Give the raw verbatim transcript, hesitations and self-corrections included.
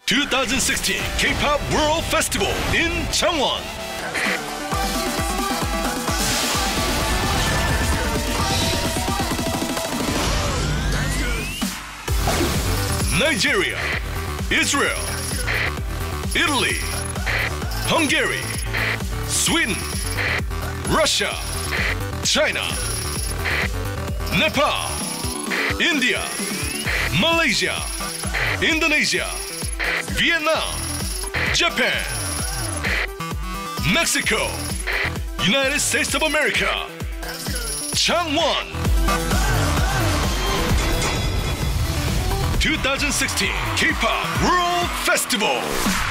twenty sixteen K-pop World Festival in Changwon. Nigeria, Israel, Italy, Hungary, Sweden, Russia, China, Nepal, India, Malaysia, Indonesia, Vietnam, Japan, Mexico, United States of America, Changwon. twenty sixteen K-pop World Festival.